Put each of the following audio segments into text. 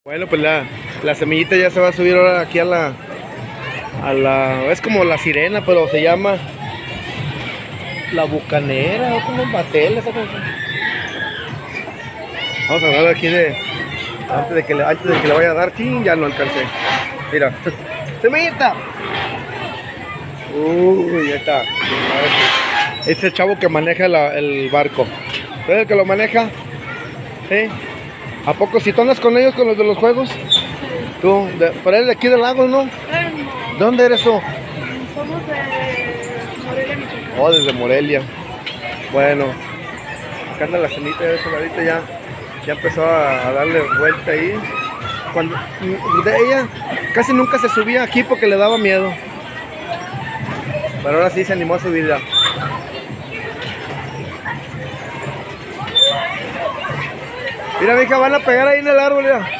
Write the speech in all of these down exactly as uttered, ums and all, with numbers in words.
Bueno, pues la, la semillita ya se va a subir ahora aquí a la, a la, es como la sirena, pero se llama la bucanera, o como un batel, esa cosa. Vamos a agarrar aquí de, antes de que le, antes de que le vaya a dar, ¡chin! Ya no alcancé. Mira, semillita. Uy, ya está. Es el chavo que maneja la, el barco. ¿Es el que lo maneja? ¿Sí? ¿A poco si tú andas con ellos, con los de los juegos? Sí. ¿Tú? De, ¿Pero eres de aquí del lago, no? Eh, no. ¿Dónde eres tú? Somos de Morelia, Michoacán. Oh, desde Morelia. Bueno, acá anda la cenita de ese ladito ya. Ya empezó a, a darle vuelta ahí. Cuando, de ella casi nunca se subía aquí porque le daba miedo. Pero ahora sí se animó a subir ya. Mira, mija, van a pegar ahí en el árbol ya.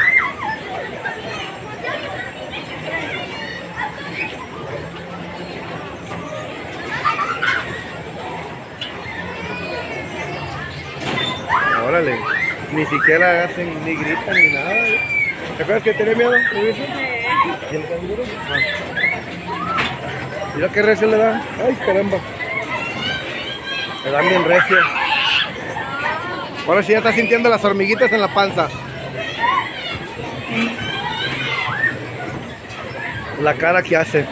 Órale, ni siquiera hacen, ni gritan ni nada. ¿Te acuerdas que tenía miedo? ¿Y el canguro? Ah. Mira qué recio le da. Ay, caramba. Le dan bien recio. Ahora sí ya está sintiendo las hormiguitas en la panza. La cara que hace.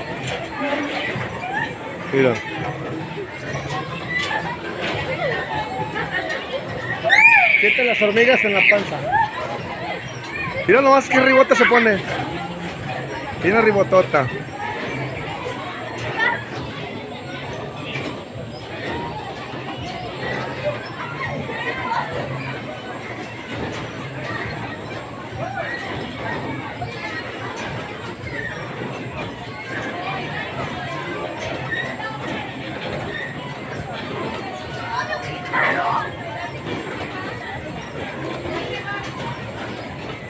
Mira. Siente las hormigas en la panza. Mira nomás qué ribota se pone. Tiene ribotota.